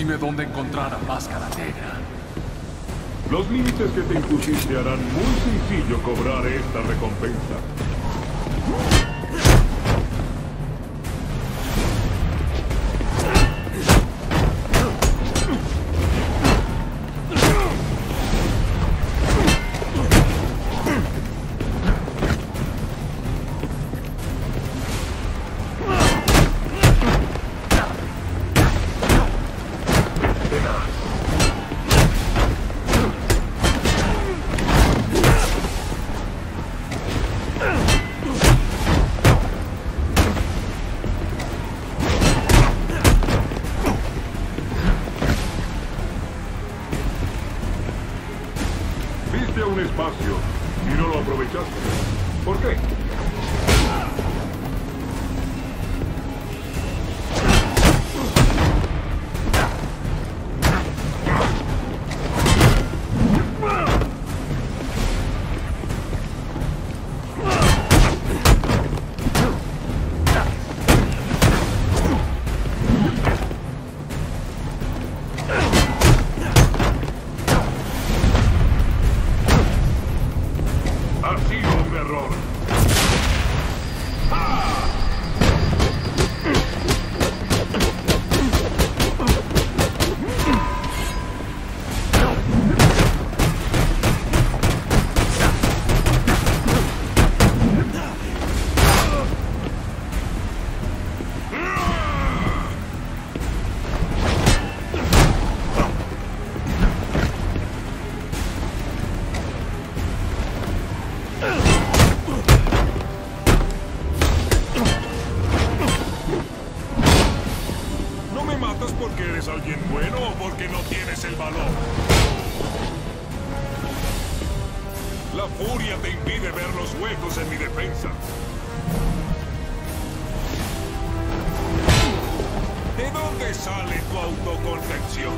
Dime dónde encontrar a Máscara Negra. Los límites que te impusiste harán muy sencillo cobrar esta recompensa. Viste un espacio y no lo aprovechaste. ¿Por qué? Ha sido un error. No me matas porque eres alguien bueno o porque no tienes el valor. La furia te impide ver los huecos en mi defensa. ¿De dónde sale tu autoconcepción?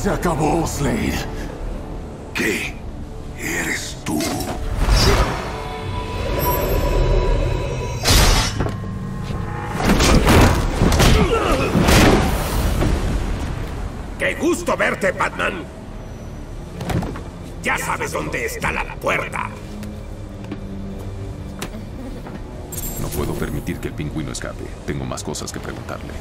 Se acabó, Slade. ¿Qué? ¿Eres tú? ¡Qué gusto verte, Batman! Ya sabes dónde está la puerta. No puedo permitir que el pingüino escape. Tengo más cosas que preguntarle.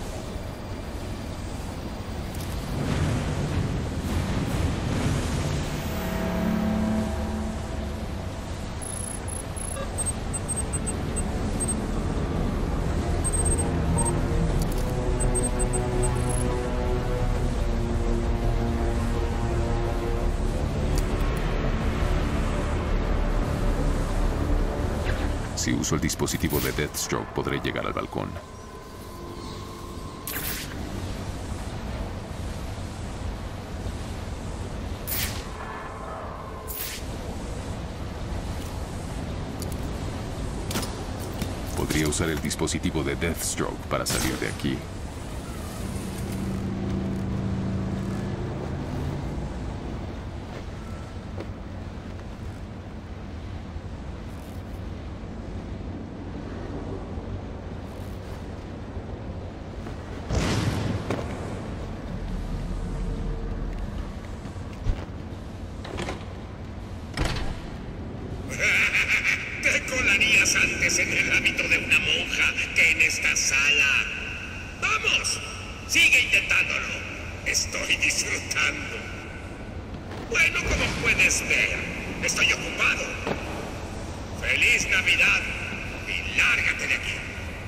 Si uso el dispositivo de Deathstroke, podré llegar al balcón. Podría usar el dispositivo de Deathstroke para salir de aquí. Te colarías antes en el hábito de una monja que en esta sala. ¡Vamos! ¡Sigue intentándolo! Estoy disfrutando. Bueno, como puedes ver, estoy ocupado. ¡Feliz Navidad! Y lárgate de aquí.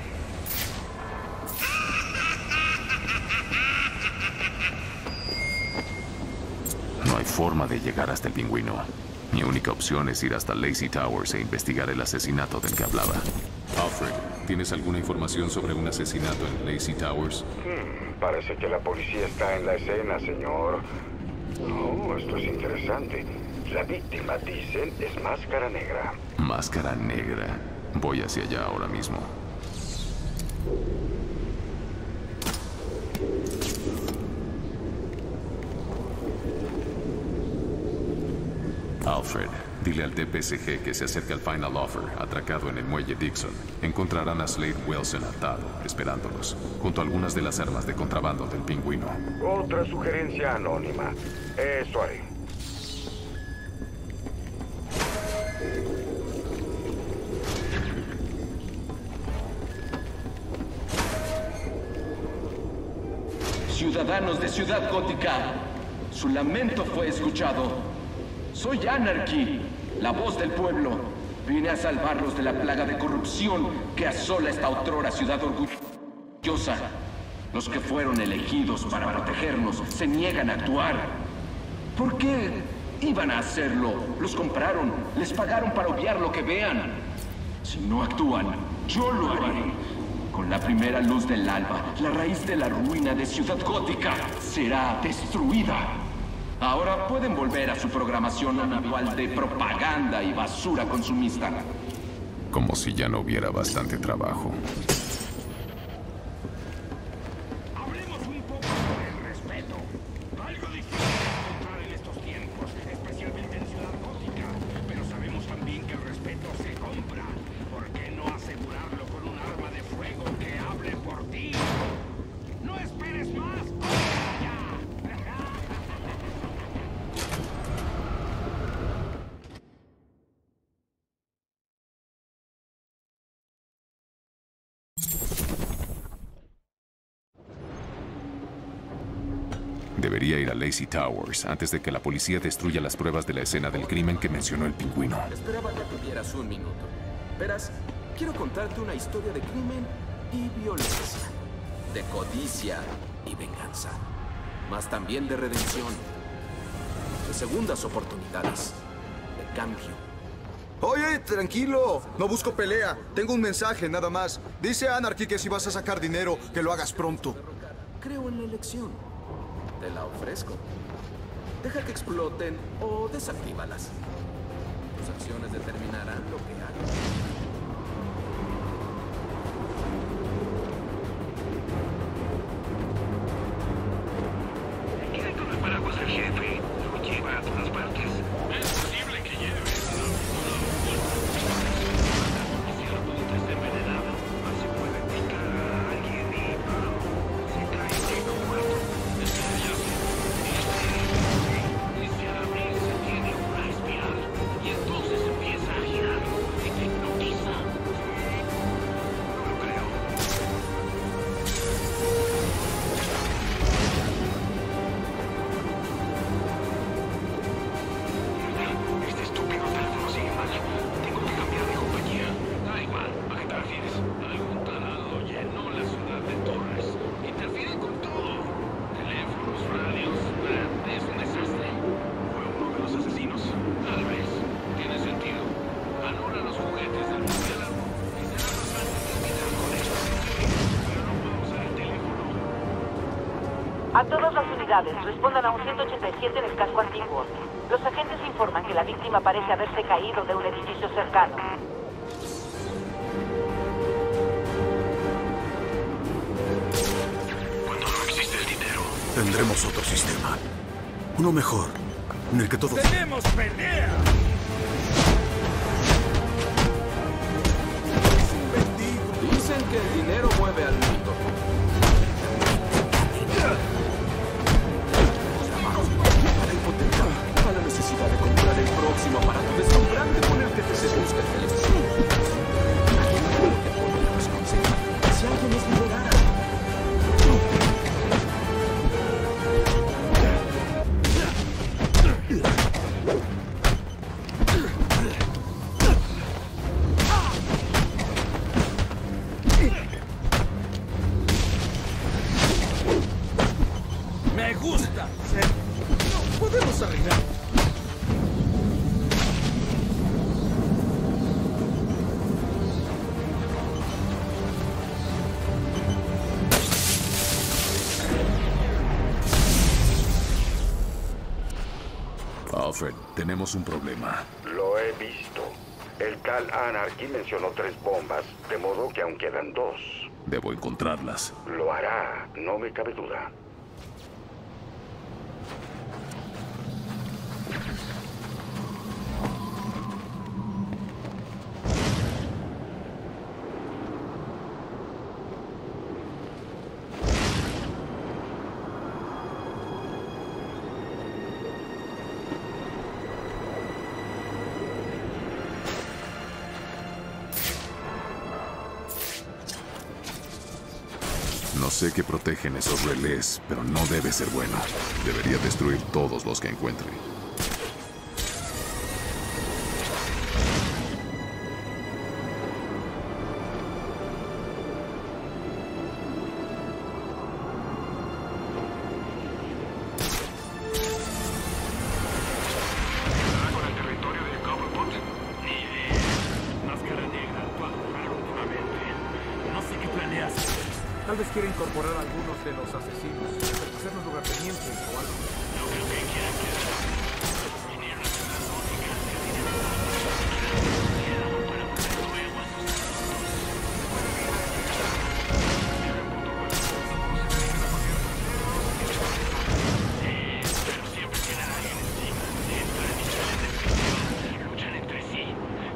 No hay forma de llegar hasta el pingüino. Mi única opción es ir hasta Lacey Towers e investigar el asesinato del que hablaba. Alfred, ¿tienes alguna información sobre un asesinato en Lacey Towers? Parece que la policía está en la escena, señor. Oh, esto es interesante. La víctima, dicen, es Máscara Negra. Máscara Negra. Voy hacia allá ahora mismo. Alfred, dile al DPSG que se acerque al Final Offer, atracado en el muelle Dixon. Encontrarán a Slade Wilson atado, esperándolos, junto a algunas de las armas de contrabando del pingüino. Otra sugerencia anónima. Eso haré. Ciudadanos de Ciudad Gótica, su lamento fue escuchado. Soy Anarchy, la voz del pueblo. Vine a salvarlos de la plaga de corrupción que asola esta otrora ciudad orgullosa. Los que fueron elegidos para protegernos se niegan a actuar. ¿Por qué iban a hacerlo? Los compraron, les pagaron para obviar lo que vean. Si no actúan, yo lo haré. Con la primera luz del alba, la raíz de la ruina de Ciudad Gótica será destruida. Ahora pueden volver a su programación habitual de propaganda y basura consumista. Como si ya no hubiera bastante trabajo. Hablemos un poco sobre el respeto. Algo difícil de encontrar en estos tiempos, especialmente en Ciudad Gótica. Pero sabemos también que el respeto se compra. ¿Por qué no asegurarlo con un arma de fuego que hable por ti? ¡No esperes más! ¡Ya! Debería ir a Lacey Towers antes de que la policía destruya las pruebas de la escena del crimen que mencionó el pingüino. Esperaba que tuvieras un minuto. Verás, quiero contarte una historia de crimen y violencia. De codicia y venganza. Mas también de redención. De segundas oportunidades. De cambio. Oye, tranquilo. No busco pelea. Tengo un mensaje, nada más. Dice Anarchy que si vas a sacar dinero, que lo hagas pronto. Creo en la elección. Te la ofrezco. Deja que exploten o desactívalas. Tus acciones determinarán lo que hagas. ¿Quieren con el paraguas? A todas las unidades, respondan a un 187 en el casco antiguo. Los agentes informan que la víctima parece haberse caído de un edificio cercano. Cuando no existe el dinero, tendremos otro sistema. Uno mejor, en el que todos... ¡tenemos pelea! Dicen que el dinero mueve al mundo. A la hipoteca, a la necesidad de comprar el próximo aparato deslumbrante con el que te seduzca en televisión. Imagínate lo que podríamos conseguir si alguien nos liberara. ¡Me gusta! No podemos arreglar. Alfred, tenemos un problema. Lo he visto. El Cal Anarchy mencionó 3 bombas, de modo que aún quedan 2. Debo encontrarlas. Lo hará, no me cabe duda. No sé qué protegen esos relés, pero no debe ser bueno. Debería destruir todos los que encuentre. ¿Con el territorio de Cobblepot? Ni idea. Máscara Negra actúa raro últimamente. No sé qué planeas. Tal vez quiera incorporar a algunos de los asesinos, hacernos lugartenientes o algo. No creo que quieran quedar. Vinieron a ser las únicas que tienen para volver luego a sus pero siempre tienen a alguien encima. Entran en niveles de presión, luchan entre sí.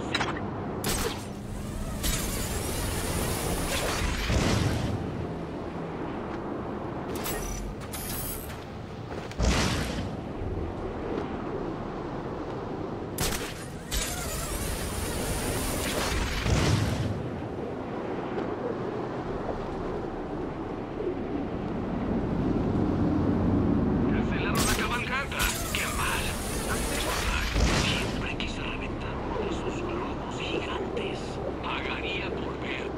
Cancelaron la cabalgata. ¡Qué mal! Siempre quise reventar uno de esos globos gigantes. Pagaría por ver.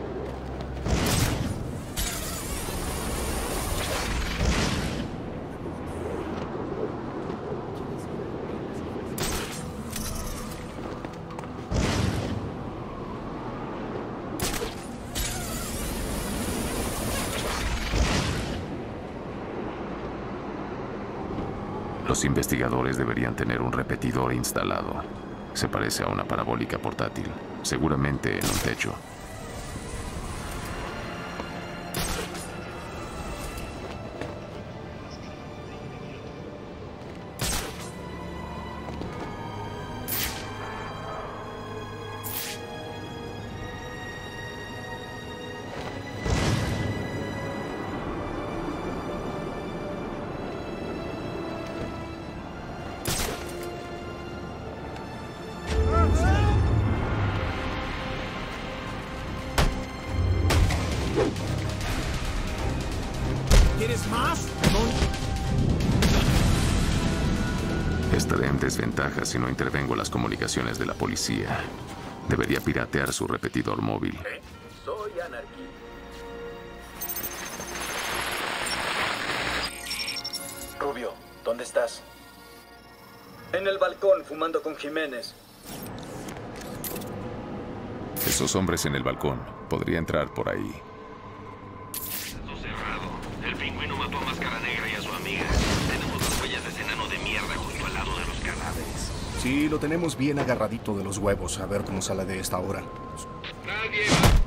Los investigadores deberían tener un repetidor instalado. Se parece a una parabólica portátil, seguramente en un techo. ¿Quieres más? Estaré en desventaja si no intervengo en las comunicaciones de la policía. Debería piratear su repetidor móvil. Soy Anarchy. Rubio, ¿dónde estás? En el balcón, fumando con Jiménez. Esos hombres en el balcón. Podría entrar por ahí. Cerrado. El pingüino mató a Máscara Negra. Sí, lo tenemos bien agarradito de los huevos. A ver cómo sale de esta hora. Nadie.